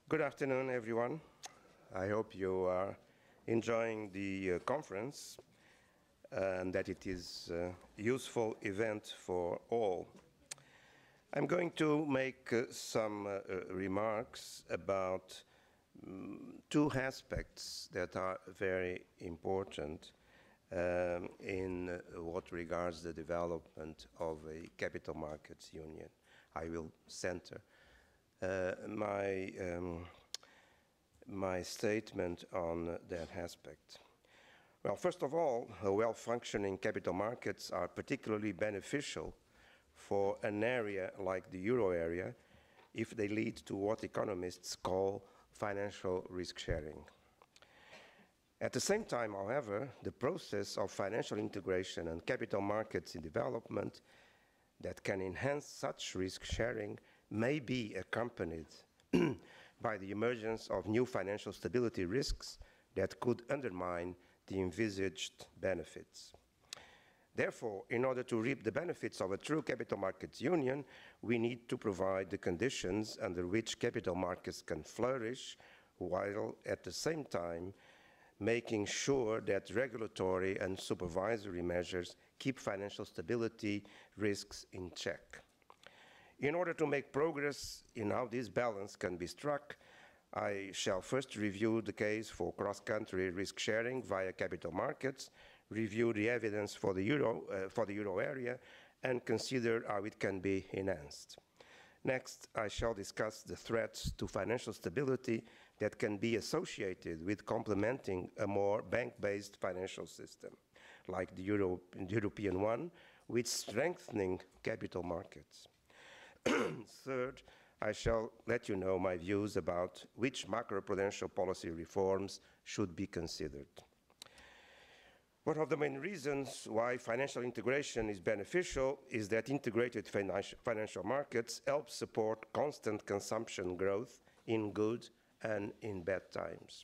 Good afternoon, everyone. I hope you are enjoying the conference and that it is a useful event for all. I'm going to make some remarks about two aspects that are very important in what regards the development of a capital markets union. I will center my statement on that aspect. Well, first of all, well-functioning capital markets are particularly beneficial for an area like the euro area if they lead to what economists call financial risk sharing. At the same time, however, the process of financial integration and capital markets in development that can enhance such risk sharing may be accompanied by the emergence of new financial stability risks that could undermine the envisaged benefits. Therefore, in order to reap the benefits of a true capital markets union, we need to provide the conditions under which capital markets can flourish, while at the same time making sure that regulatory and supervisory measures keep financial stability risks in check. In order to make progress in how this balance can be struck, I shall first review the case for cross-country risk sharing via capital markets, review the evidence for the euro area, and consider how it can be enhanced. Next, I shall discuss the threats to financial stability that can be associated with complementing a more bank-based financial system, like the European one, with strengthening capital markets. Third, I shall let you know my views about which macroprudential policy reforms should be considered. One of the main reasons why financial integration is beneficial is that integrated financial markets help support constant consumption growth in good and in bad times.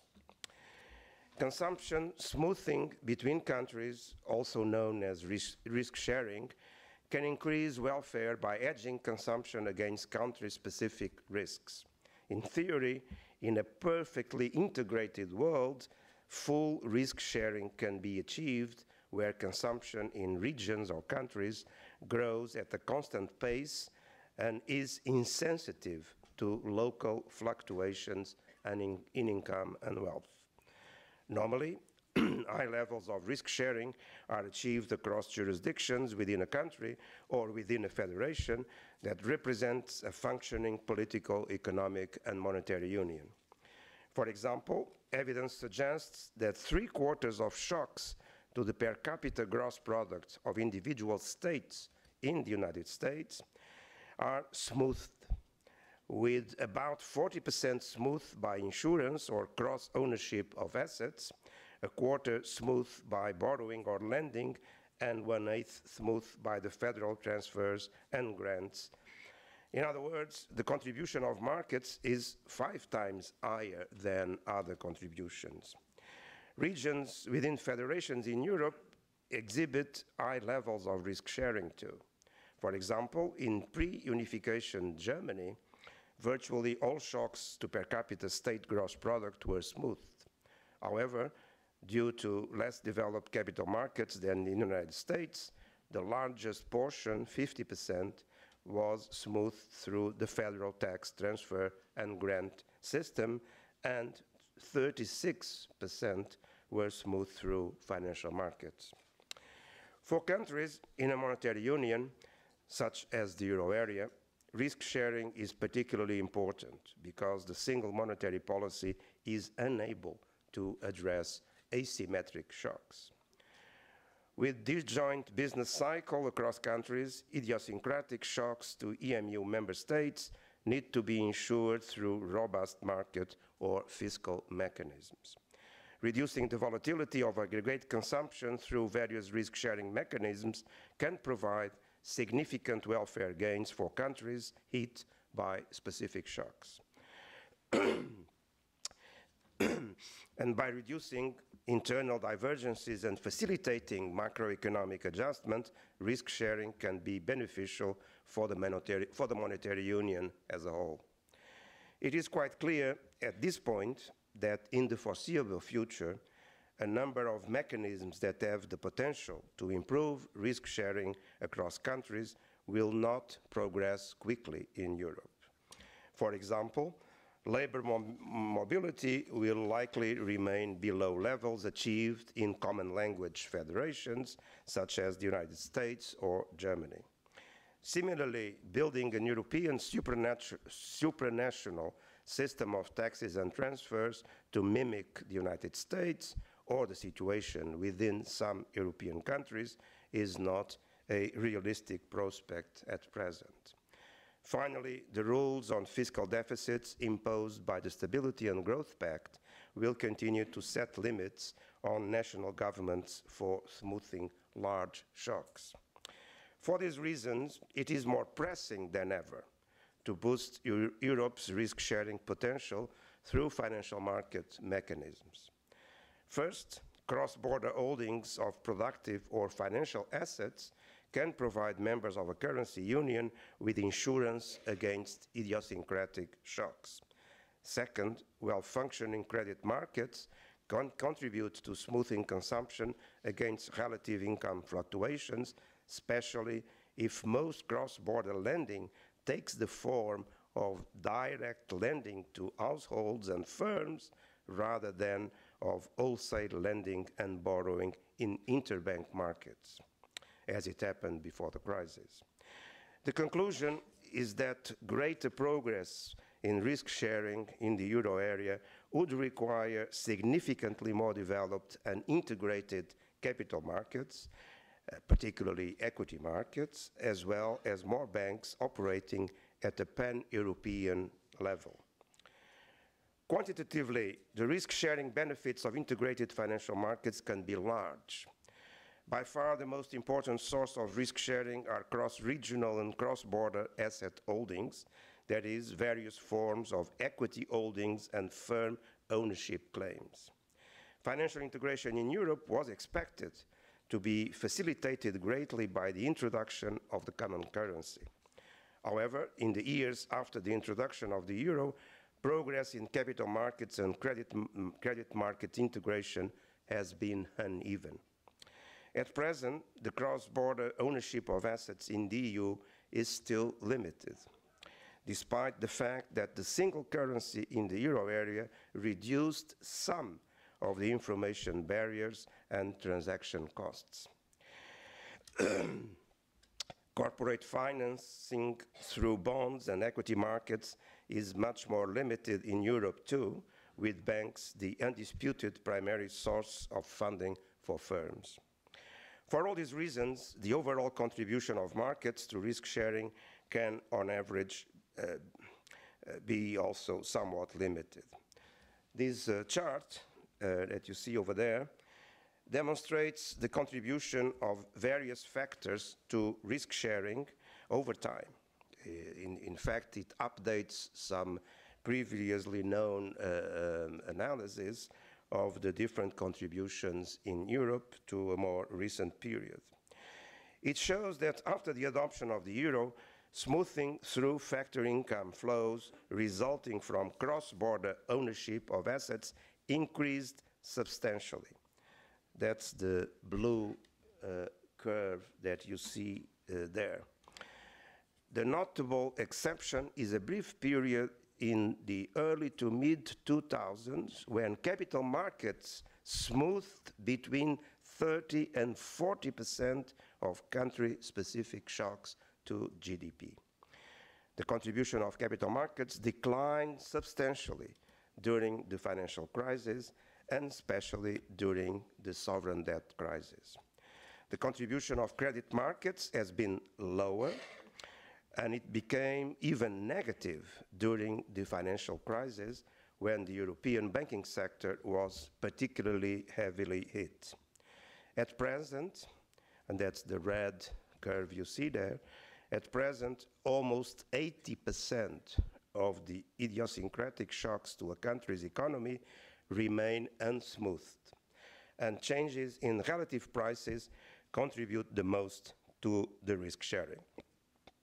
Consumption smoothing between countries, also known as risk sharing, can increase welfare by hedging consumption against country-specific risks. In theory, in a perfectly integrated world, full risk sharing can be achieved where consumption in regions or countries grows at a constant pace and is insensitive to local fluctuations and in income and wealth. Normally, high levels of risk sharing are achieved across jurisdictions within a country or within a federation that represents a functioning political, economic, and monetary union. For example, evidence suggests that 3/4 of shocks to the per capita gross product of individual states in the United States are smoothed, with about 40% smoothed by insurance or cross-ownership of assets, 1/4 smoothed by borrowing or lending, and 1/8 smoothed by the federal transfers and grants. In other words, the contribution of markets is 5 times higher than other contributions. Regions within federations in Europe exhibit high levels of risk sharing too. For example, in pre-unification Germany, virtually all shocks to per capita state gross product were smoothed. However, due to less developed capital markets than in the United States, the largest portion, 50%, was smoothed through the federal tax transfer and grant system, and 36% were smoothed through financial markets. For countries in a monetary union, such as the euro area, risk sharing is particularly important because the single monetary policy is unable to address asymmetric shocks. With this joint business cycle across countries, idiosyncratic shocks to EMU member states need to be ensured through robust market or fiscal mechanisms. Reducing the volatility of aggregate consumption through various risk-sharing mechanisms can provide significant welfare gains for countries hit by specific shocks. And by reducing internal divergences and facilitating macroeconomic adjustment, risk sharing can be beneficial for the monetary union as a whole. It is quite clear, at this point that in the foreseeable future, a number of mechanisms that have the potential to improve risk sharing across countries will not progress quickly in Europe. For example, labor mobility will likely remain below levels achieved in common language federations, such as the United States or Germany. Similarly, building a European supranational system of taxes and transfers to mimic the United States or the situation within some European countries is not a realistic prospect at present. Finally, the rules on fiscal deficits imposed by the Stability and Growth Pact will continue to set limits on national governments for smoothing large shocks. For these reasons, it is more pressing than ever to boost Europe's risk-sharing potential through financial market mechanisms. First, cross-border holdings of productive or financial assets can provide members of a currency union with insurance against idiosyncratic shocks. Second, well-functioning credit markets can contribute to smoothing consumption against relative income fluctuations, especially if most cross-border lending takes the form of direct lending to households and firms rather than of wholesale lending and borrowing in interbank markets, as it happened before the crisis. The conclusion is that greater progress in risk sharing in the euro area would require significantly more developed and integrated capital markets, particularly equity markets, as well as more banks operating at a pan-European level. Quantitatively, the risk-sharing benefits of integrated financial markets can be large. By far, the most important source of risk-sharing are cross-regional and cross-border asset holdings, that is, various forms of equity holdings and firm ownership claims. Financial integration in Europe was expected to be facilitated greatly by the introduction of the common currency. However, in the years after the introduction of the euro, progress in capital markets and credit market integration has been uneven. At present, the cross-border ownership of assets in the EU is still limited, despite the fact that the single currency in the euro area reduced some of the information barriers and transaction costs. Corporate financing through bonds and equity markets is much more limited in Europe too, with banks the undisputed primary source of funding for firms. For all these reasons, the overall contribution of markets to risk sharing can, on average, be also somewhat limited. This chart that you see over there demonstrates the contribution of various factors to risk sharing over time. In fact, it updates some previously known analysis of the different contributions in Europe to a more recent period. It shows that after the adoption of the euro, smoothing through factor income flows resulting from cross-border ownership of assets increased substantially. That's the blue curve that you see there. The notable exception is a brief period in the early to mid-2000s when capital markets smoothed between 30 and 40% of country-specific shocks to GDP. The contribution of capital markets declined substantially during the financial crisis and especially during the sovereign debt crisis. The contribution of credit markets has been lower, and it became even negative during the financial crisis when the European banking sector was particularly heavily hit. At present, and that's the red curve you see there, at present almost 80% of the idiosyncratic shocks to a country's economy remain unsmoothed, and changes in relative prices contribute the most to the risk sharing.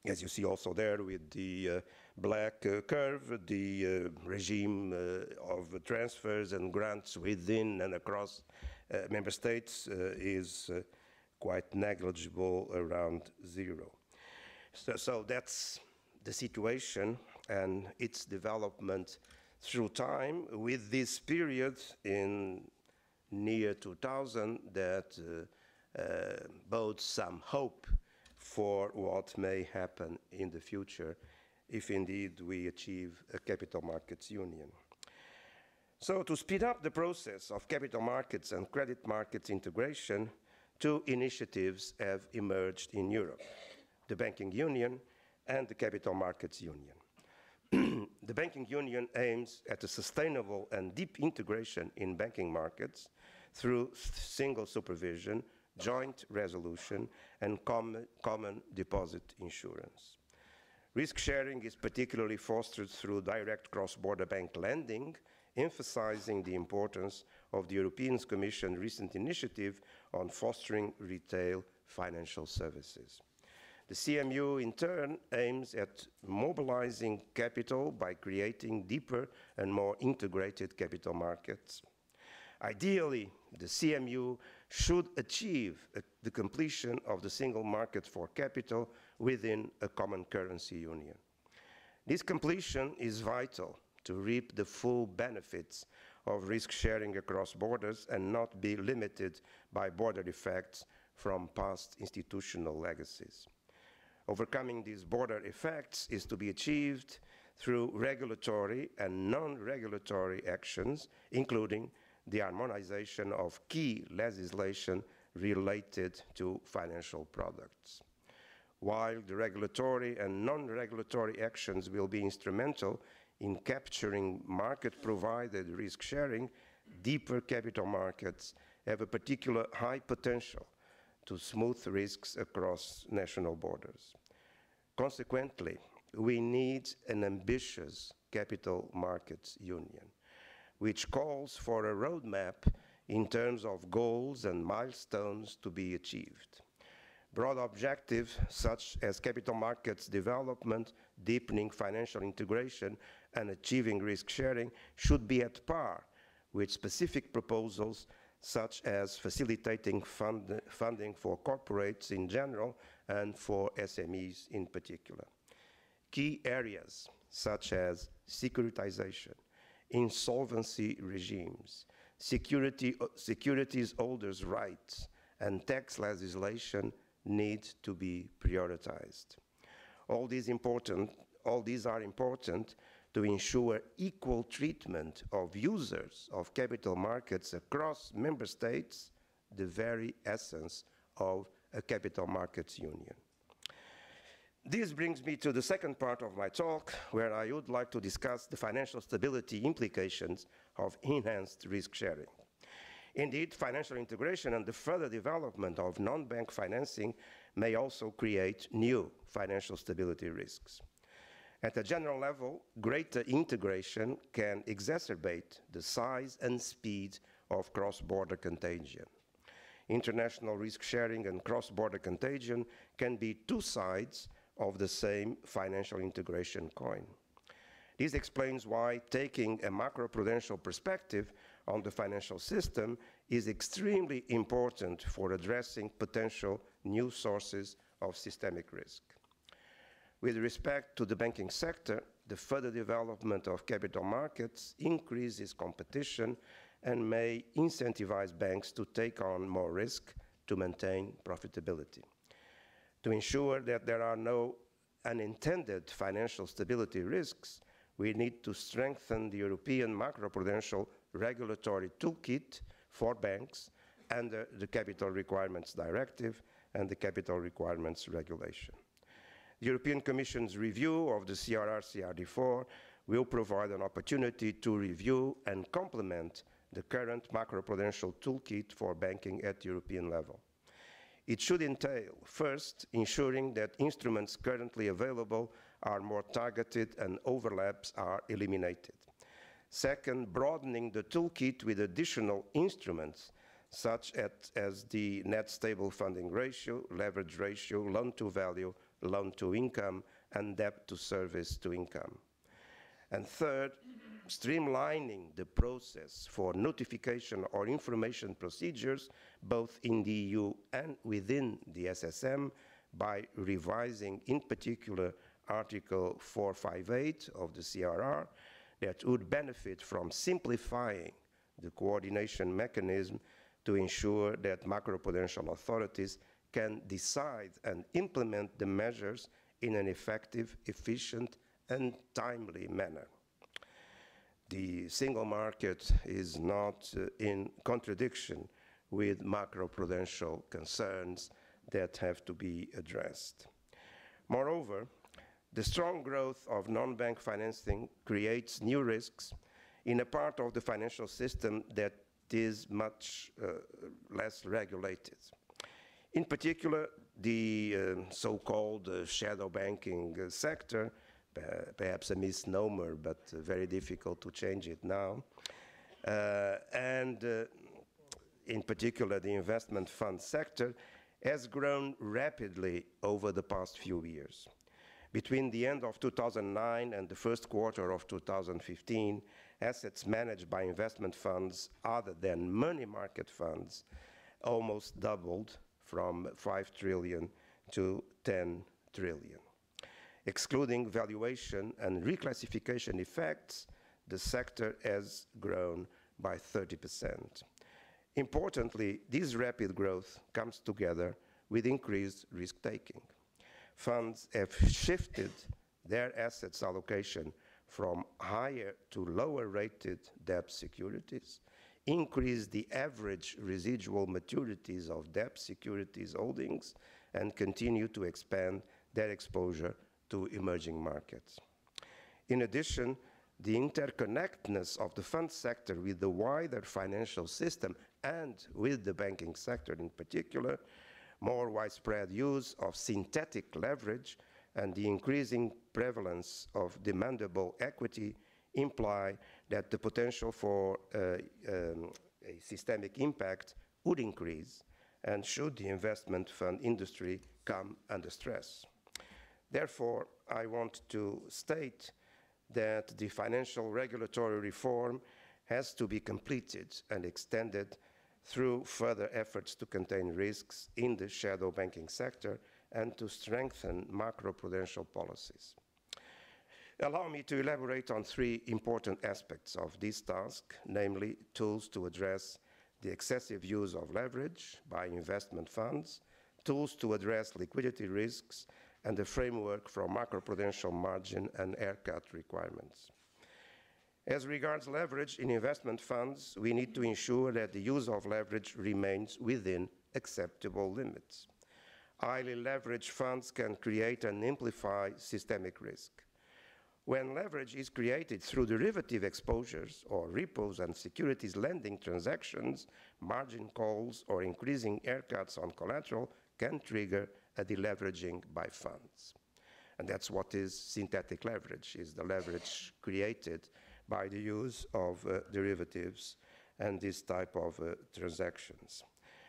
as you see also there with the black curve, the regime of transfers and grants within and across member states is quite negligible, around zero. So that's the situation and its development through time, with this period in near 2000 that bodes some hope for what may happen in the future if indeed we achieve a capital markets union. So to speed up the process of capital markets and credit markets integration, two initiatives have emerged in Europe: the Banking Union and the Capital Markets Union. The Banking Union aims at a sustainable and deep integration in banking markets through single supervision, joint resolution, and common deposit insurance. Risk sharing is particularly fostered through direct cross-border bank lending, emphasizing the importance of the European Commission's recent initiative on fostering retail financial services. The CMU, in turn, aims at mobilizing capital by creating deeper and more integrated capital markets. Ideally, the CMU should achieve the completion of the single market for capital within a common currency union. This completion is vital to reap the full benefits of risk sharing across borders and not be limited by border effects from past institutional legacies. Overcoming these border effects is to be achieved through regulatory and non-regulatory actions, including the harmonization of key legislation related to financial products. While the regulatory and non-regulatory actions will be instrumental in capturing market-provided risk sharing, deeper capital markets have a particular high potential to smooth risks across national borders. Consequently, we need an ambitious capital markets union, which calls for a roadmap in terms of goals and milestones to be achieved. Broad objectives such as capital markets development, deepening financial integration, and achieving risk sharing should be at par with specific proposals such as facilitating funding for corporates in general and for SMEs in particular. Key areas such as securitization, insolvency regimes, securities holders' rights, and tax legislation need to be prioritized. All these are important to ensure equal treatment of users of capital markets across member states, the very essence of a capital markets union. This brings me to the second part of my talk, where I would like to discuss the financial stability implications of enhanced risk sharing. Indeed, financial integration and the further development of non-bank financing may also create new financial stability risks. At a general level, greater integration can exacerbate the size and speed of cross-border contagion. International risk sharing and cross-border contagion can be two sides of the same financial integration coin. This explains why taking a macroprudential perspective on the financial system is extremely important for addressing potential new sources of systemic risk. With respect to the banking sector, the further development of capital markets increases competition and may incentivize banks to take on more risk to maintain profitability. To ensure that there are no unintended financial stability risks, we need to strengthen the European macroprudential regulatory toolkit for banks under the Capital Requirements Directive and the Capital Requirements Regulation. The European Commission's review of the CRR-CRD4 will provide an opportunity to review and complement the current macroprudential toolkit for banking at European level. It should entail, first, ensuring that instruments currently available are more targeted and overlaps are eliminated. Second, broadening the toolkit with additional instruments such as the net stable funding ratio, leverage ratio, loan-to-value, loan to income and debt to service to income. And third, streamlining the process for notification or information procedures, both in the EU and within the SSM, by revising, in particular, Article 458 of the CRR, that would benefit from simplifying the coordination mechanism to ensure that macroprudential authorities can decide and implement the measures in an effective, efficient, and timely manner. The single market is not in contradiction with macroprudential concerns that have to be addressed. Moreover, the strong growth of non-bank financing creates new risks in a part of the financial system that is much less regulated. In particular, the so-called shadow banking sector, perhaps a misnomer, but very difficult to change it now, and in particular the investment fund sector, has grown rapidly over the past few years. Between the end of 2009 and the first quarter of 2015, assets managed by investment funds other than money market funds almost doubled from 5 trillion to 10 trillion. Excluding valuation and reclassification effects, the sector has grown by 30%. Importantly, this rapid growth comes together with increased risk-taking. Funds have shifted their assets allocation from higher to lower rated debt securities, increased the average residual maturities of debt securities holdings, and continue to expand their exposure to emerging markets. In addition, the interconnectedness of the fund sector with the wider financial system and with the banking sector in particular, more widespread use of synthetic leverage, and the increasing prevalence of demandable equity imply that the potential for a systemic impact would increase, and should the investment fund industry come under stress. Therefore, I want to state that the financial regulatory reform has to be completed and extended through further efforts to contain risks in the shadow banking sector and to strengthen macroprudential policies. Allow me to elaborate on 3 important aspects of this task, namely tools to address the excessive use of leverage by investment funds, tools to address liquidity risks, and the framework for macroprudential margin and haircut requirements. As regards leverage in investment funds, we need to ensure that the use of leverage remains within acceptable limits. Highly leveraged funds can create and amplify systemic risk. When leverage is created through derivative exposures or repos and securities lending transactions, margin calls or increasing haircuts on collateral can trigger a deleveraging by funds. And that's what is synthetic leverage, is the leverage created by the use of derivatives and this type of transactions.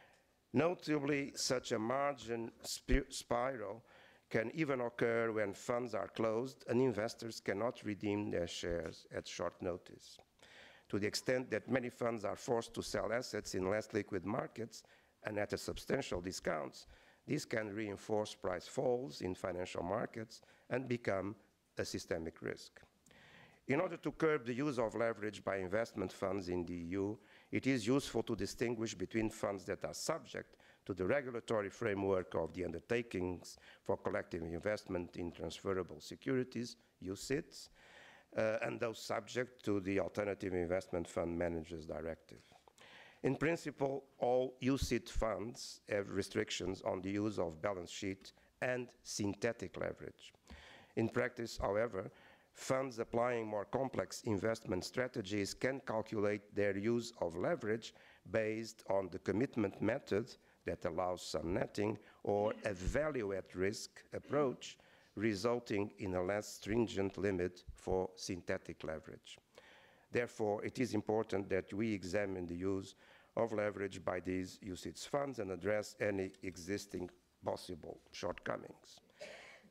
Notably, such a margin spiral can even occur when funds are closed and investors cannot redeem their shares at short notice. To the extent that many funds are forced to sell assets in less liquid markets and at a substantial discounts, this can reinforce price falls in financial markets and become a systemic risk. In order to curb the use of leverage by investment funds in the EU, it is useful to distinguish between funds that are subject to the regulatory framework of the Undertakings for Collective Investment in Transferable Securities, UCITS, and those subject to the Alternative Investment Fund Managers Directive. In principle, all UCIT funds have restrictions on the use of balance sheet and synthetic leverage. In practice, however, funds applying more complex investment strategies can calculate their use of leverage based on the commitment method that allows some netting or a value at risk approach, resulting in a less stringent limit for synthetic leverage. Therefore, it is important that we examine the use of leverage by these UCITS funds and address any existing possible shortcomings.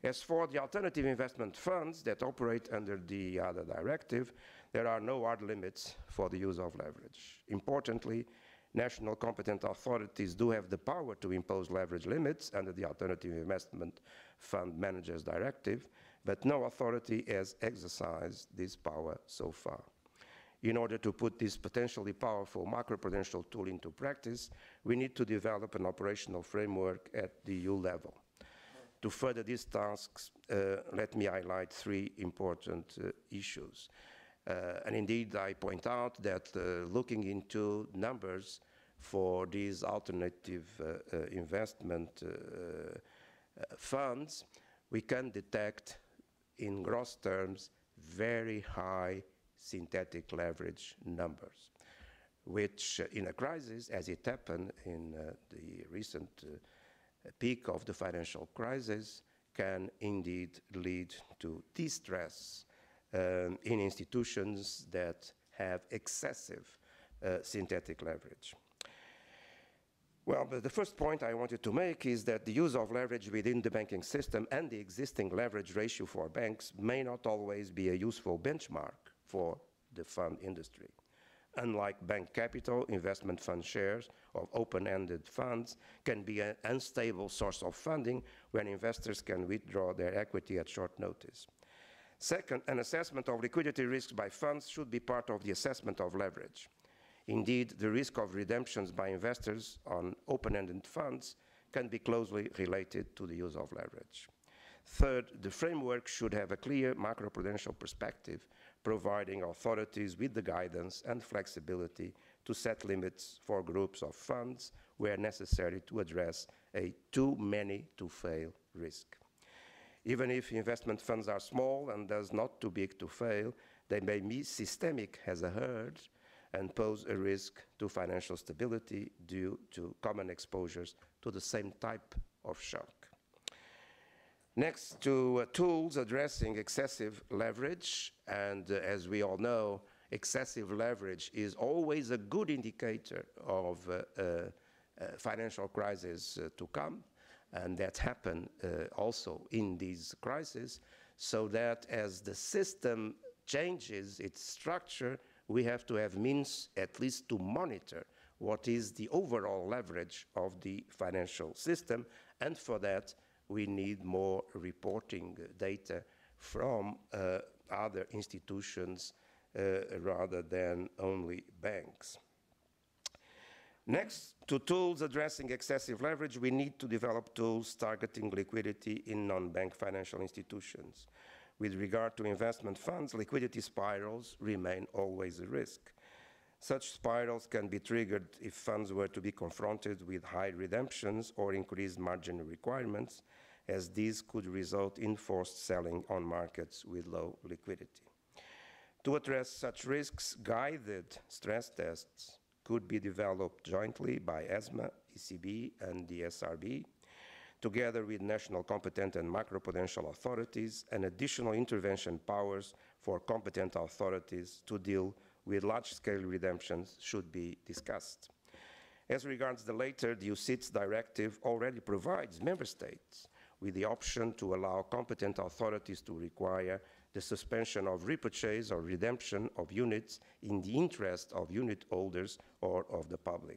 As for the alternative investment funds that operate under the other directive, there are no hard limits for the use of leverage. Importantly, national competent authorities do have the power to impose leverage limits under the Alternative Investment Fund Managers Directive, but no authority has exercised this power so far. In order to put this potentially powerful macroprudential tool into practice, we need to develop an operational framework at the EU level. To further these tasks, let me highlight three important issues. And indeed, I point out that looking into numbers for these alternative investment funds, we can detect in gross terms very high synthetic leverage numbers, which in a crisis, as it happened in the recent peak of the financial crisis, can indeed lead to distress in institutions that have excessive synthetic leverage. Well, but the first point I wanted to make is that the use of leverage within the banking system and the existing leverage ratio for banks may not always be a useful benchmark for the fund industry. Unlike bank capital, investment fund shares of open-ended funds can be an unstable source of funding when investors can withdraw their equity at short notice. Second, an assessment of liquidity risks by funds should be part of the assessment of leverage. Indeed, the risk of redemptions by investors on open-ended funds can be closely related to the use of leverage. Third, the framework should have a clear macroprudential perspective, providing authorities with the guidance and flexibility to set limits for groups of funds where necessary to address a too many to fail risk. Even if investment funds are small and thus not too big to fail, they may be systemic as a herd and pose a risk to financial stability due to common exposures to the same type of shock. Next to tools addressing excessive leverage, and as we all know, excessive leverage is always a good indicator of financial crisis to come, and that happened also in these crises, so that as the system changes its structure, we have to have means at least to monitor what is the overall leverage of the financial system, and for that we need more reporting data from other institutions rather than only banks. Next to tools addressing excessive leverage, we need to develop tools targeting liquidity in non-bank financial institutions. With regard to investment funds, liquidity spirals remain always a risk. Such spirals can be triggered if funds were to be confronted with high redemptions or increased margin requirements, as these could result in forced selling on markets with low liquidity. To address such risks, guided stress tests could be developed jointly by ESMA, ECB, and the SRB, together with national competent and macroprudential authorities, and additional intervention powers for competent authorities to deal with large-scale redemptions should be discussed. As regards the latter, the UCITS directive already provides member states with the option to allow competent authorities to require the suspension of repurchase or redemption of units in the interest of unit holders or of the public.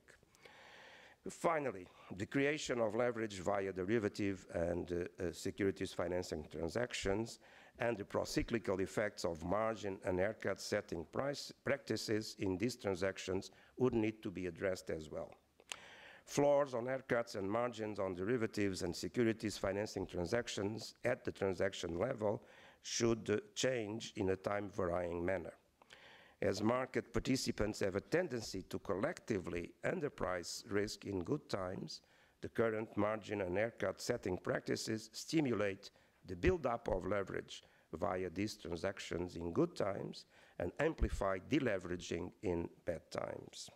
Finally, the creation of leverage via derivative and securities financing transactions and the procyclical effects of margin and haircut setting price practices in these transactions would need to be addressed as well. Floors on haircuts and margins on derivatives and securities financing transactions at the transaction level should change in a time-varying manner. As market participants have a tendency to collectively underprice risk in good times, the current margin and haircut setting practices stimulate the build-up of leverage via these transactions in good times and amplify deleveraging in bad times.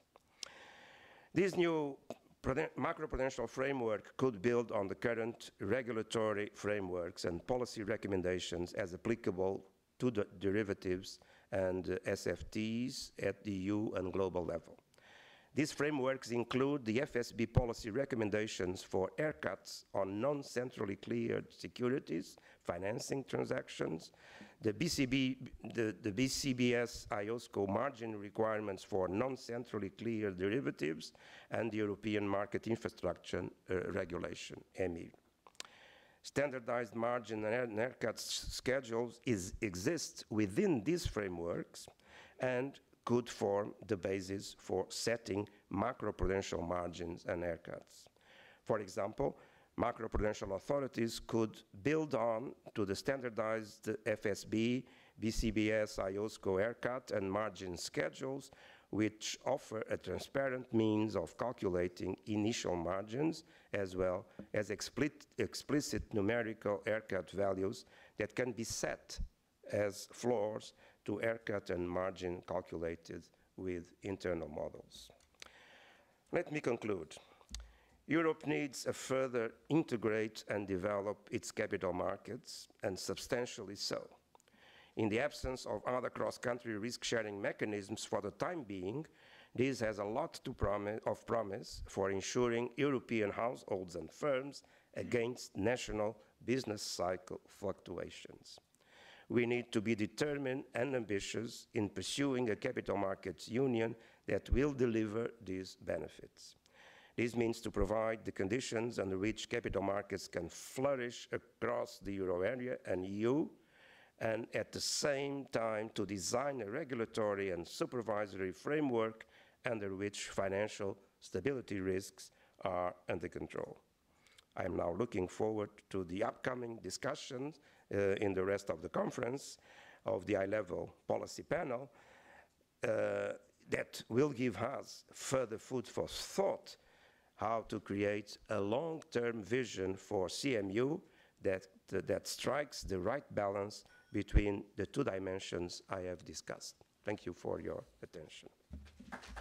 This new macroprudential framework could build on the current regulatory frameworks and policy recommendations as applicable to the derivatives and SFTs at the EU and global level. These frameworks include the FSB policy recommendations for haircuts on non-centrally cleared securities, financing transactions, the BCBS IOSCO margin requirements for non-centrally cleared derivatives, and the European Market Infrastructure Regulation, EMIR. Standardized margin and haircut schedules exist within these frameworks and could form the basis for setting macroprudential margins and haircuts. For example, macroprudential authorities could build on to the standardized FSB, BCBS, IOSCO haircut and margin schedules, which offer a transparent means of calculating initial margins as well as explicit numerical haircut values that can be set as floors to haircut and margin calculated with internal models. Let me conclude. Europe needs to further integrate and develop its capital markets, and substantially so. In the absence of other cross-country risk-sharing mechanisms for the time being, this has a lot of promise for ensuring European households and firms against national business cycle fluctuations. We need to be determined and ambitious in pursuing a capital markets union that will deliver these benefits. This means to provide the conditions under which capital markets can flourish across the euro area and EU, and at the same time to design a regulatory and supervisory framework under which financial stability risks are under control. I am now looking forward to the upcoming discussions in the rest of the conference of the high-level policy panel that will give us further food for thought how to create a long-term vision for CMU that strikes the right balance between the two dimensions I have discussed. Thank you for your attention.